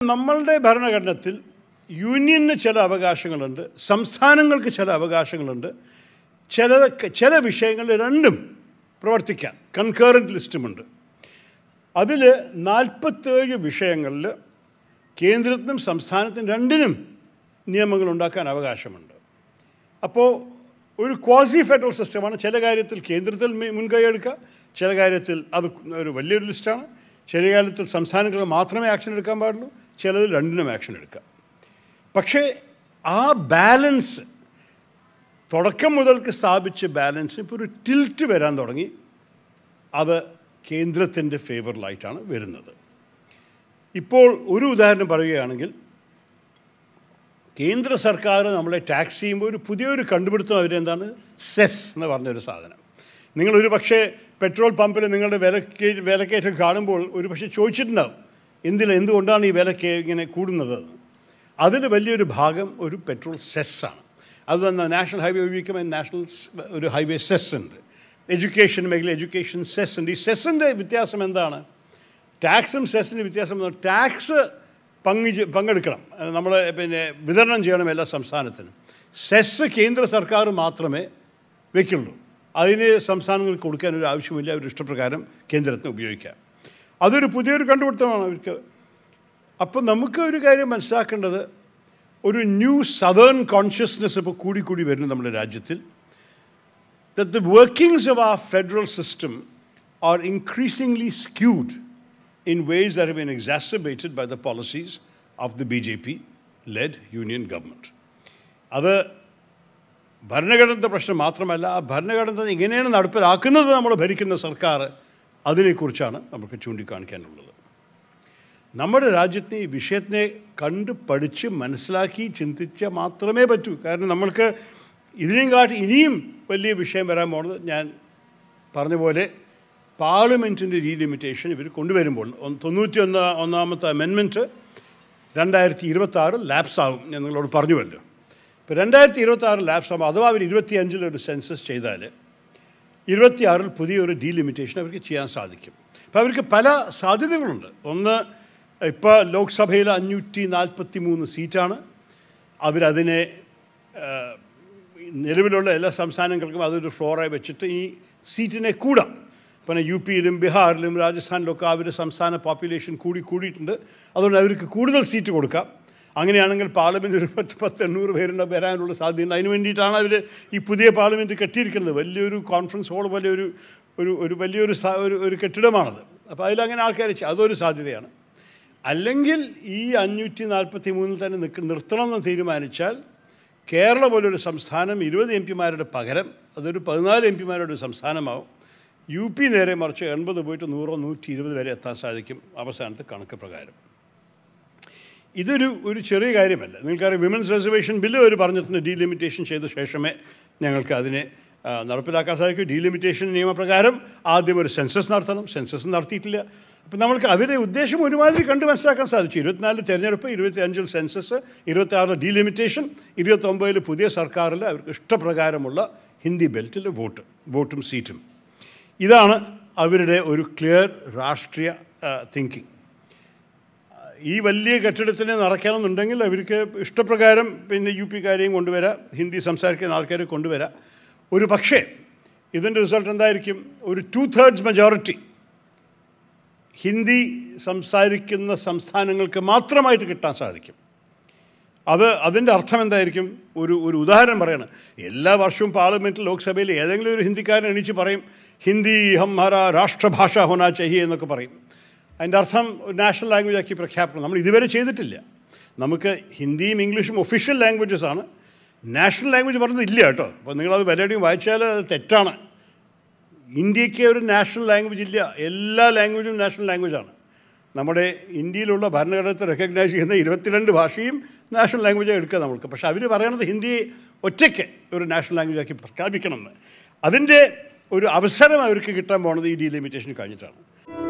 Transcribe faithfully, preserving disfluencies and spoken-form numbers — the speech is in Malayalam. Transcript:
നമ്മളുടെ ഭരണഘടനത്തിൽ യൂണിയന് ചില അവകാശങ്ങളുണ്ട്, സംസ്ഥാനങ്ങൾക്ക് ചില അവകാശങ്ങളുണ്ട്. ചില ചില വിഷയങ്ങളിൽ രണ്ടും പ്രവർത്തിക്കാൻ കൺകറൻറ്റ് ലിസ്റ്റുമുണ്ട്. അതിൽ നാൽപ്പത്തേഴ് വിഷയങ്ങളിൽ കേന്ദ്രത്തിനും സംസ്ഥാനത്തിനും രണ്ടിനും നിയമങ്ങൾ ഉണ്ടാക്കാൻ അവകാശമുണ്ട്. അപ്പോൾ ഒരു ക്വാസി ഫെഡറൽ സിസ്റ്റമാണ്. ചില കാര്യത്തിൽ കേന്ദ്രത്തിൽ മുൻകൈ എടുക്കുക, ചില കാര്യത്തിൽ അത് ഒരു വലിയൊരു ലിസ്റ്റാണ്. ചില കാര്യത്തിൽ സംസ്ഥാനങ്ങൾക്ക് മാത്രമേ ആക്ഷൻ എടുക്കാൻ പാടുള്ളൂ, ചിലതിൽ രണ്ടിനും ആക്ഷൻ എടുക്കാം. പക്ഷേ ആ ബാലൻസ് തുടക്കം മുതൽക്ക് സ്ഥാപിച്ച ബാലൻസ് ഇപ്പോൾ ഒരു ടിൽറ്റ് വരാൻ തുടങ്ങി. അത് കേന്ദ്രത്തിൻ്റെ ഫേവറിലായിട്ടാണ് വരുന്നത്. ഇപ്പോൾ ഒരു ഉദാഹരണം പറയുകയാണെങ്കിൽ, കേന്ദ്ര സർക്കാർ നമ്മളെ ടാക്സ് ചെയ്യുമ്പോൾ ഒരു പുതിയൊരു കണ്ടുപിടുത്തം അവരെന്താണ് സെസ് എന്ന് പറഞ്ഞൊരു സാധനം. നിങ്ങളൊരു പക്ഷേ പെട്രോൾ പമ്പിൽ നിങ്ങളുടെ വിലക്കേ വിലക്കയറ്റം കാണുമ്പോൾ ഒരു പക്ഷേ ചോദിച്ചിട്ടുണ്ടാവും, എന്തിൽ എന്തുകൊണ്ടാണ് ഈ വിലക്ക് ഇങ്ങനെ കൂടുന്നത്. അതിൽ വലിയൊരു ഭാഗം ഒരു പെട്രോൾ സെസ്സാണ്. അത് തന്നെ നാഷണൽ ഹൈവേ ഉപയോഗിക്കുമ്പോൾ നാഷണൽ ഒരു ഹൈവേ സെസ് ഉണ്ട്. എഡ്യൂക്കേഷൻ മേഖല എഡ്യൂക്കേഷൻ സെസ് ഉണ്ട്. ഈ സെസ്സിൻ്റെ വ്യത്യാസം എന്താണ്? ടാക്സും സെസ്സിൻ്റെ വ്യത്യാസം എന്താണ്? ടാക്സ് പങ്ക് പങ്കെടുക്കണം, നമ്മൾ പിന്നെ വിതരണം ചെയ്യണം എല്ലാ സംസ്ഥാനത്തിനും. സെസ് കേന്ദ്ര സർക്കാർ മാത്രമേ വയ്ക്കുള്ളൂ. അതിന് സംസ്ഥാനങ്ങൾക്ക് കൊടുക്കാനൊരു ആവശ്യമില്ല, അവർ ഇഷ്ടപ്രകാരം കേന്ദ്രത്തിന് ഉപയോഗിക്കാം. അതൊരു പുതിയൊരു കണ്ടുപിടുത്തമാണ് അവർക്ക്. അപ്പോൾ നമുക്ക് ഒരു കാര്യം മനസ്സിലാക്കേണ്ടത്, ഒരു ന്യൂ സദേൺ കോൺഷ്യസ്നെസ് ഇപ്പോൾ കൂടിക്കൂടി വരുന്നു നമ്മുടെ രാജ്യത്തിൽ. that the workings of our federal system are increasingly skewed in ways that have been exacerbated by the policies of the B J P-led union government. അത് ഭരണഘടനയുടെ പ്രശ്നം മാത്രമല്ല, ആ ഭരണഘടന എങ്ങനെയാണ് നടപ്പിലാക്കുന്നത് നമ്മൾ ഭരിക്കുന്ന സർക്കാർ, അതിനെക്കുറിച്ചാണ് നമുക്ക് ചൂണ്ടിക്കാണിക്കാനുള്ളത്. നമ്മുടെ രാജ്യത്തിന് ഈ വിഷയത്തിനെ കണ്ട് പഠിച്ച് മനസ്സിലാക്കി ചിന്തിച്ചാൽ മാത്രമേ പറ്റൂ. കാരണം നമ്മൾക്ക് ഇതിനെയും കാട്ടി ഇനിയും വലിയ വിഷയം വരാൻ പോകുന്നത്, ഞാൻ പറഞ്ഞ പോലെ പാർലമെൻറ്റിൻ്റെ ഡീലിമിറ്റേഷൻ ഇവർ കൊണ്ടുവരുമ്പോൾ തൊണ്ണൂറ്റി ഒന്ന് ഒന്നാമത്തെ അമെൻമെൻറ്റ് രണ്ടായിരത്തി ഇരുപത്തി ആറ് ലാപ്സ് ആകും. ഞാൻ നിങ്ങളോട് പറഞ്ഞുവല്ലോ. ഇപ്പോൾ രണ്ടായിരത്തി ഇരുപത്തി ആറ് ലാപ്സ് ആകുമ്പോൾ അഥവാ അവർ ഇരുപത്തി അഞ്ചിലൊരു സെൻസസ് ചെയ്താൽ ഇരുപത്തിയാറിൽ പുതിയൊരു ഡീലിമിറ്റേഷൻ അവർക്ക് ചെയ്യാൻ സാധിക്കും. അപ്പോൾ അവർക്ക് പല സാധ്യതകളുണ്ട്. ഒന്ന്, ഇപ്പോൾ ലോക്സഭയിൽ അഞ്ഞൂറ്റി നാൽപ്പത്തി മൂന്ന് സീറ്റാണ്. അവരതിനെ നിലവിലുള്ള എല്ലാ സംസ്ഥാനങ്ങൾക്കും അതൊരു ഫ്ലോറായി വെച്ചിട്ട് ഈ സീറ്റിനെ കൂടാം. പിന്നെ യു പിയിലും ബീഹാറിലും രാജസ്ഥാനിലൊക്കെ അവർ സംസ്ഥാന പോപ്പുലേഷൻ കൂടി കൂടിയിട്ടുണ്ട്. അതുകൊണ്ട് അവർക്ക് കൂടുതൽ സീറ്റ് കൊടുക്കാം. അങ്ങനെയാണെങ്കിൽ പാർലമെൻറ്റ് ഒരു പത്ത് പത്ത് എണ്ണൂറ് പേരുണ്ട് വരാനുള്ള സാധ്യതയുണ്ട്. അതിന് വേണ്ടിയിട്ടാണ് അവർ ഈ പുതിയ പാർലമെൻറ്റ് കെട്ടിയിരിക്കുന്നത്. വലിയൊരു കോൺഫറൻസ് ഹോൾ പോലെ ഒരു ഒരു ഒരു വലിയൊരു ഒരു ഒരു കെട്ടിടമാണത്. അപ്പോൾ അതിലങ്ങനെ ആൾക്കാർ അതൊരു സാധ്യതയാണ്. അല്ലെങ്കിൽ ഈ അഞ്ഞൂറ്റി നാൽപ്പത്തി മൂന്നിൽ തന്നെ നിൽക്ക നിർത്തണമെന്ന് തീരുമാനിച്ചാൽ കേരള പോലൊരു സംസ്ഥാനം ഇരുപത് എം പിമാരുടെ പകരം അതൊരു പതിനാല് എം പിമാരുടെ സംസ്ഥാനമാവും. യു പി നേരെ മറിച്ച് എൺപത് പോയിട്ട് നൂറോ നൂറ്റി ഇരുപത് വരെ എത്താൻ സാധിക്കും അവസാനത്തെ കണക്ക് പ്രകാരം. ഇതൊരു ഒരു ചെറിയ കാര്യമല്ല. നിങ്ങൾക്കറിയാം, വിമൻസ് റിസർവേഷൻ ബില്ല് അവർ പറഞ്ഞിട്ടുണ്ട് ഡീലിമിറ്റേഷൻ ചെയ്ത ശേഷമേ ഞങ്ങൾക്ക് അതിനെ നടപ്പിലാക്കാൻ സാധിക്കും. ഡീലിമിറ്റേഷൻ നിയമപ്രകാരം ആദ്യം ഒരു സെൻസസ് നടത്തണം. സെൻസസ് നടത്തിയിട്ടില്ല. അപ്പോൾ നമ്മൾക്ക് അവരുടെ ഉദ്ദേശം ഒരുമാതിരി കണ്ട് മനസ്സിലാക്കാൻ സാധിച്ചു. ഇരുപത്തിനാലിൽ തെരഞ്ഞെടുപ്പ്, ഇരുപത്തി അഞ്ചിൽ സെൻസസ്, ഇരുപത്തി ആറിൽ ഡീലിമിറ്റേഷൻ, ഇരുപത്തൊമ്പതിൽ പുതിയ സർക്കാരിൽ അവർക്ക് ഇഷ്ടപ്രകാരമുള്ള ഹിന്ദി ബെൽറ്റിൽ വോട്ട് വോട്ടും സീറ്റും. ഇതാണ് അവരുടെ ഒരു ക്ലിയർ രാഷ്ട്രീയ തിങ്കിങ്. ഈ വലിയ കെട്ടിടത്തിനെ നിറയ്ക്കണമെന്നുണ്ടെങ്കിൽ അവർക്ക് ഇഷ്ടപ്രകാരം പിന്നെ യു പിക്കാരെയും കൊണ്ടുവരാം, ഹിന്ദി സംസാരിക്കുന്ന ആൾക്കാരെ കൊണ്ടുവരാം. ഒരു പക്ഷേ ഇതിൻ്റെ റിസൾട്ട് എന്തായിരിക്കും? ഒരു ടു തേർഡ്സ് മെജോറിറ്റി ഹിന്ദി സംസാരിക്കുന്ന സംസ്ഥാനങ്ങൾക്ക് മാത്രമായിട്ട് കിട്ടാൻ സാധിക്കും. അത് അതിൻ്റെ അർത്ഥം എന്തായിരിക്കും? ഒരു ഒരു ഉദാഹരണം പറയണം. എല്ലാ വർഷവും പാർലമെൻറ്റിൽ ലോക്സഭയിൽ ഏതെങ്കിലും ഒരു ഹിന്ദിക്കാരൻ എണീച്ച് പറയും, ഹിന്ദി ഹമാരാ രാഷ്ട്രഭാഷ ഹോനാ ചാഹിയെ എന്നൊക്കെ പറയും. അതിൻ്റെ അർത്ഥം നാഷണൽ ലാംഗ്വേജ് ആക്കി പ്രഖ്യാപനം. നമ്മൾ ഇതുവരെ ചെയ്തിട്ടില്ല. നമുക്ക് ഹിന്ദിയും ഇംഗ്ലീഷും ഒഫീഷ്യൽ ലാംഗ്വേജസ് ആണ്. നാഷണൽ ലാംഗ്വേജ് പറഞ്ഞത് ഇല്ല കേട്ടോ. അപ്പോൾ നിങ്ങളത് വല്ലവരുടെയും വായിച്ചാൽ അത് തെറ്റാണ്. ഇന്ത്യക്ക് ഒരു നാഷണൽ ലാംഗ്വേജ് ഇല്ല. എല്ലാ ലാംഗ്വേജും നാഷണൽ ലാംഗ്വേജാണ്. നമ്മുടെ ഇന്ത്യയിലുള്ള ഭരണഘടനത്തെ റെക്കഗ്നൈസ് ചെയ്യുന്ന ഇരുപത്തിരണ്ട് ഭാഷയും നാഷണൽ ലാംഗ്വേജായി എടുക്കുക നമ്മൾക്ക്. പക്ഷേ അവർ പറയണത് ഹിന്ദിയെ ഒറ്റയ്ക്ക് ഒരു നാഷണൽ ലാംഗ്വേജാക്കി പ്രഖ്യാപിക്കണമെന്ന്. അതിൻ്റെ ഒരു അവസരം അവർക്ക് കിട്ടാൻ പോകുന്നത് ഈ ഡീലിമിറ്റേഷൻ കഴിഞ്ഞിട്ടാണ്.